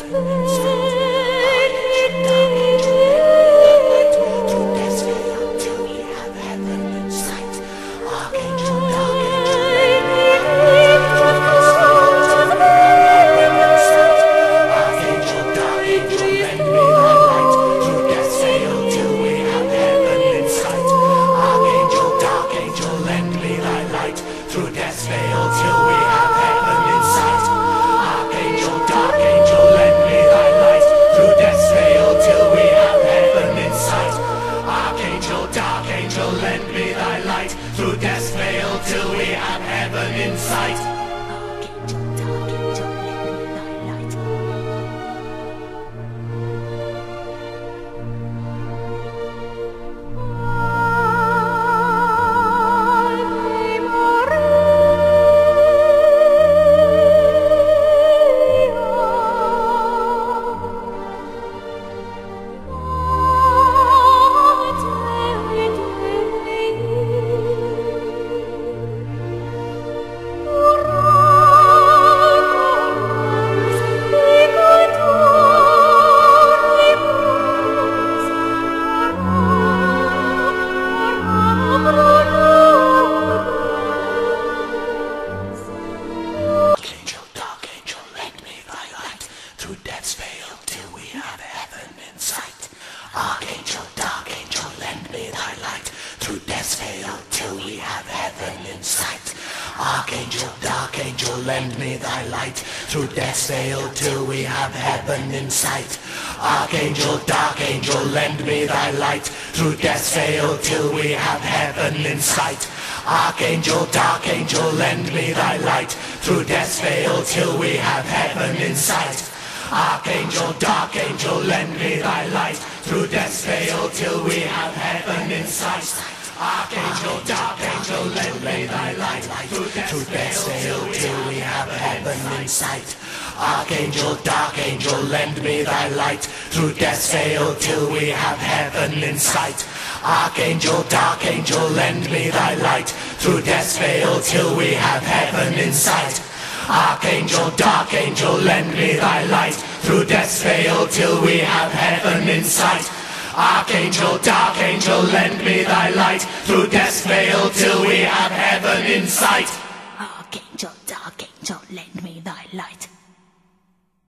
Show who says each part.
Speaker 1: heaven in sight. Archangel, dark angel, lend me thy light. Through death's veil till we have heaven in sight. Archangel, dark angel, lend me thy light. Through death's veil till we have heaven in sight. Archangel, dark angel, lend me thy light. Through death's veil till we have heaven in sight. Archangel, dark angel, lend me thy light. Through death's veil till we have heaven in sight. Archangel, dark angel, lend me thy light. Through death's veil till we have heaven in sight. Archangel, dark angel, lend me thy light. Through death's veil till we have heaven in sight. Archangel, dark angel, lend me thy light. Through death's veil till we have heaven in sight. Archangel, dark angel, lend me thy light. Through death's veil till we have heaven in sight. Archangel, dark angel, lend me thy light. Through death's veil till we have heaven in sight. Archangel, dark angel, lend me thy light. Through death's veil till we have heaven in sight. Archangel, dark angel, lend me thy light. Through death's veil till we have heaven in sight. Archangel, dark angel, lend me thy light. Through death's veil till we have heaven in sight. Archangel, dark angel, lend me thy light. Through death's veil till we have heaven in sight. Archangel, dark angel, lend me thy light. Through death's veil till we have heaven in sight. Archangel, dark angel, lend me thy light. Through death's veil till we have heaven in sight. Archangel, dark angel, lend me thy light. Through death's veil till we have heaven in sight. Archangel, dark angel, lend me thy light. Through death's veil till we have heaven in sight.
Speaker 2: Archangel, dark angel, lend me thy light.